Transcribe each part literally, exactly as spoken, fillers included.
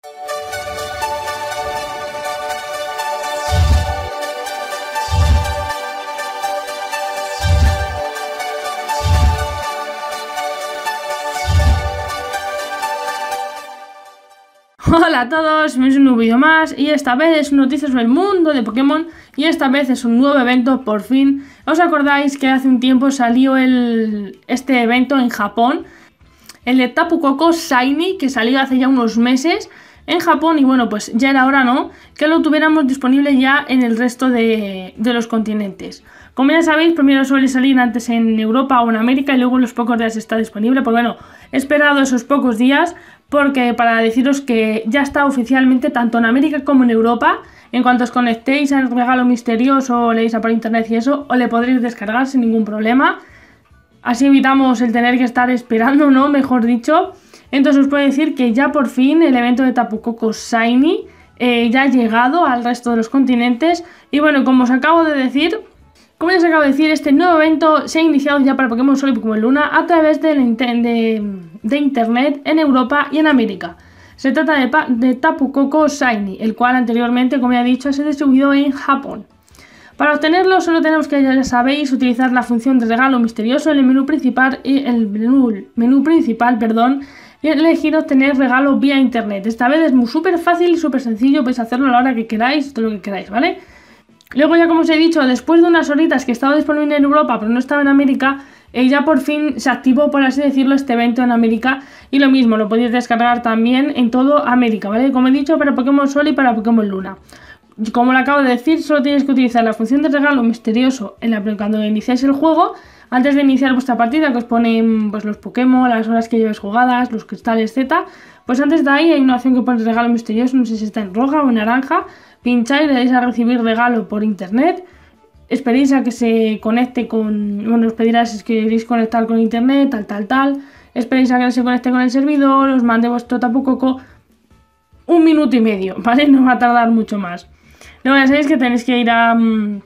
Hola a todos, bienvenidos a un nuevo vídeo más y esta vez es noticias sobre el mundo de Pokémon y esta vez es un nuevo evento por fin. ¿Os acordáis que hace un tiempo salió el, este evento en Japón? El de Tapu Koko Shiny, que salió hace ya unos meses en Japón y bueno, pues ya era hora, ¿no?, que lo tuviéramos disponible ya en el resto de, de los continentes. Como ya sabéis, primero suele salir antes en Europa o en América y luego en los pocos días está disponible. Pues bueno, he esperado esos pocos días porque para deciros que ya está oficialmente tanto en América como en Europa. En cuanto os conectéis al regalo misterioso o leéis por internet y eso, os le podréis descargar sin ningún problema. Así evitamos el tener que estar esperando, ¿no?, mejor dicho. Entonces os puedo decir que ya por fin el evento de Tapu Koko Shiny eh, ya ha llegado al resto de los continentes. Y bueno, como os acabo de decir... Como ya os acabo de decir, este nuevo evento se ha iniciado ya para Pokémon Sol y Pokémon Luna a través de, de, de internet en Europa y en América. Se trata de, de Tapu Koko Shiny, el cual anteriormente, como ya he dicho, se distribuyó en Japón. Para obtenerlo solo tenemos que, ya sabéis, utilizar la función de regalo misterioso en el menú principal y el menú, menú principal, perdón, y elegir obtener regalo vía internet. Esta vez es súper fácil y súper sencillo, podéis hacerlo a la hora que queráis, todo lo que queráis, ¿vale? Luego ya, como os he dicho, después de unas horitas que estaba disponible en Europa pero no estaba en América, eh, ya por fin se activó, por así decirlo, este evento en América. Y lo mismo, lo podéis descargar también en todo América, ¿vale? Como he dicho, para Pokémon Sol y para Pokémon Luna. Como lo acabo de decir, solo tenéis que utilizar la función de regalo misterioso en la, cuando iniciáis el juego, antes de iniciar vuestra partida, que os ponen pues, los Pokémon, las horas que lleváis jugadas, los cristales, etcétera. Pues antes de ahí hay una opción que pone regalo misterioso, no sé si está en roja o en naranja. Pincháis, le dais a recibir regalo por internet, esperéis a que se conecte con, bueno, os pedirá si queréis conectar con internet, tal, tal, tal, esperéis a que se conecte con el servidor, os mande vuestro Tapu Koko, un minuto y medio, ¿vale? No va a tardar mucho más. Luego ya sabéis que tenéis que ir a,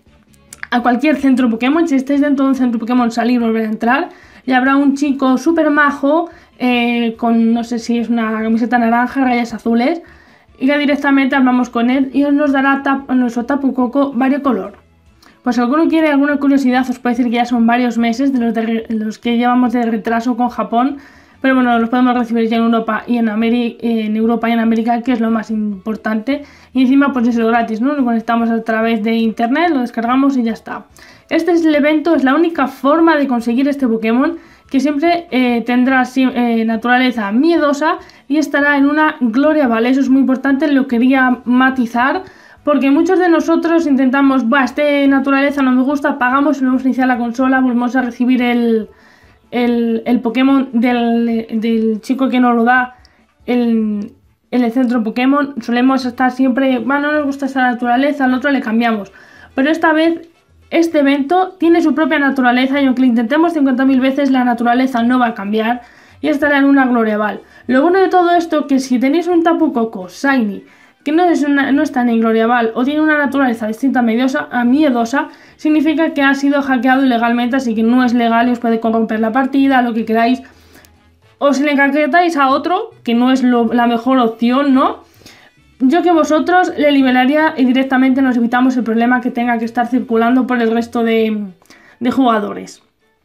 a cualquier centro Pokémon, si estáis dentro de un centro Pokémon, salir y volver a entrar, y habrá un chico súper majo, eh, con, no sé si es una camiseta naranja, rayas azules, y que directamente hablamos con él y nos dará tap, nuestro Tapu Koko variocolor. Pues si alguno quiere alguna curiosidad, os puedo decir que ya son varios meses de los, de los que llevamos de retraso con Japón, pero bueno, los podemos recibir ya en Europa y en, Ameri en Europa y en América, que es lo más importante. Y encima pues es gratis, ¿no? Lo conectamos a través de internet, lo descargamos y ya está. Este es el evento, es la única forma de conseguir este Pokémon, que siempre eh, tendrá eh, naturaleza miedosa y estará en una Gloria Ball. Eso es muy importante, lo quería matizar, porque muchos de nosotros intentamos, bah, este naturaleza no me gusta, pagamos, volvemos a iniciar la consola, volvemos a recibir el, el, el Pokémon del, del chico que nos lo da el, en el centro Pokémon. Solemos estar siempre, bueno, no nos gusta esta naturaleza, al otro le cambiamos. Pero esta vez... este evento tiene su propia naturaleza y aunque lo intentemos cincuenta mil veces, la naturaleza no va a cambiar y estará en una Gloria Ball. Lo bueno de todo esto es que si tenéis un Tapu Koko Shiny que no, es una, no está en Gloria Ball o tiene una naturaleza distinta a miedosa, a miedosa, significa que ha sido hackeado ilegalmente, así que no es legal y os puede corromper la partida, lo que queráis. O si le encaquetáis a otro, que no es lo, la mejor opción, ¿no? Yo que vosotros le liberaría y directamente nos evitamos el problema que tenga que estar circulando por el resto de, de jugadores.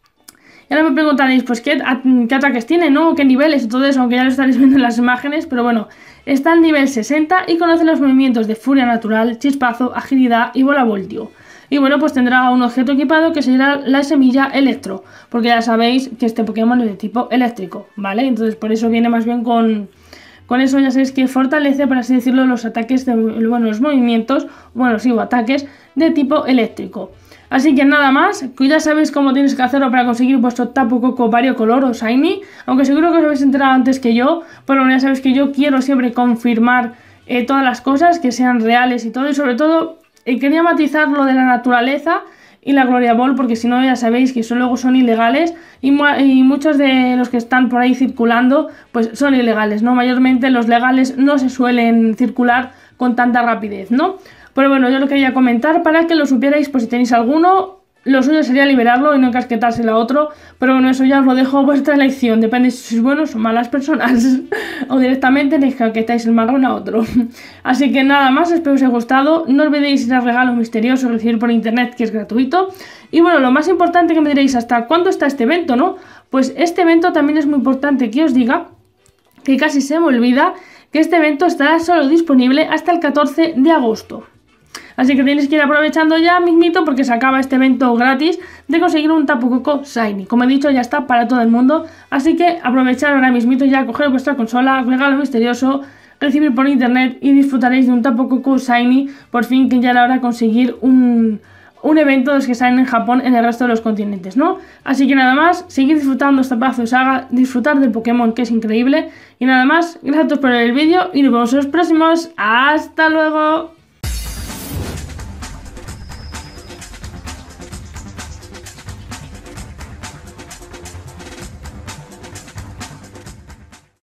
Y ahora me preguntaréis, pues ¿qué, qué ataques tiene, ¿no? ¿Qué niveles y todo eso? Aunque ya lo estaréis viendo en las imágenes, pero bueno, está en nivel sesenta y conoce los movimientos de Furia Natural, Chispazo, Agilidad y Bola Voltio. Y bueno, pues tendrá un objeto equipado que será la semilla Electro, porque ya sabéis que este Pokémon es de tipo eléctrico, ¿vale? Entonces por eso viene más bien con... Con eso ya sabéis que fortalece, por así decirlo, los ataques, de, bueno, los movimientos, bueno, sí, o ataques de tipo eléctrico. Así que nada más, que ya sabéis cómo tenéis que hacerlo para conseguir vuestro Tapu Koko variocolor o Shiny, aunque seguro que os habéis enterado antes que yo, pero bueno, ya sabéis que yo quiero siempre confirmar eh, todas las cosas, que sean reales y todo, y sobre todo eh, quería matizar lo de la naturaleza y la Gloria Ball, porque si no ya sabéis que eso luego son ilegales y, y muchos de los que están por ahí circulando pues son ilegales, ¿no? Mayormente los legales no se suelen circular con tanta rapidez, ¿no? Pero bueno, yo lo quería comentar para que lo supierais, pues si tenéis alguno, lo suyo sería liberarlo y no encasquetárselo a otro, pero bueno, eso ya os lo dejo a vuestra elección, depende si sois buenos o malas personas, o directamente le encasquetáis el marrón a otro. Así que nada más, espero que os haya gustado, no olvidéis ir al regalo misterioso, recibir por internet, que es gratuito, y bueno, lo más importante que me diréis, ¿hasta cuándo está este evento, no? Pues este evento también es muy importante que os diga, que casi se me olvida, que este evento estará solo disponible hasta el catorce de agosto. Así que tenéis que ir aprovechando ya mismito porque se acaba este evento gratis de conseguir un Tapu Koko Shiny. Como he dicho, ya está para todo el mundo, así que aprovechar ahora mismito ya, coger vuestra consola, regalo misterioso, recibir por internet y disfrutaréis de un Tapu Koko Shiny, por fin, que ya era hora de conseguir un, un evento de los que salen en Japón en el resto de los continentes, ¿no? Así que nada más, seguid disfrutando esta pedazo de saga, disfrutar del Pokémon, que es increíble, y nada más, gracias por ver el vídeo y nos vemos en los próximos. ¡Hasta luego!